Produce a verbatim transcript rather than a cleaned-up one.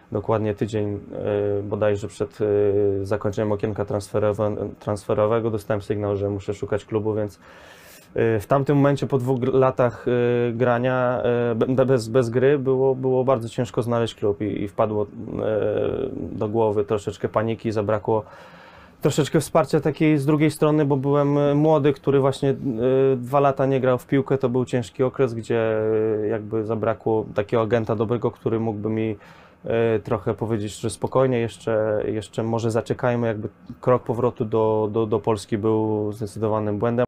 dokładnie tydzień bodajże przed zakończeniem okienka transferowe, transferowego dostałem sygnał, że muszę szukać klubu, więc w tamtym momencie po dwóch latach grania bez, bez gry było, było bardzo ciężko znaleźć klub i, i wpadło do głowy troszeczkę paniki, zabrakło troszeczkę wsparcia takiej z drugiej strony, bo byłem młody, który właśnie dwa lata nie grał w piłkę, to był ciężki okres, gdzie jakby zabrakło takiego agenta dobrego, który mógłby mi trochę powiedzieć, że spokojnie, jeszcze, jeszcze może zaczekajmy, jakby krok powrotu do, do, do Polski był zdecydowanym błędem.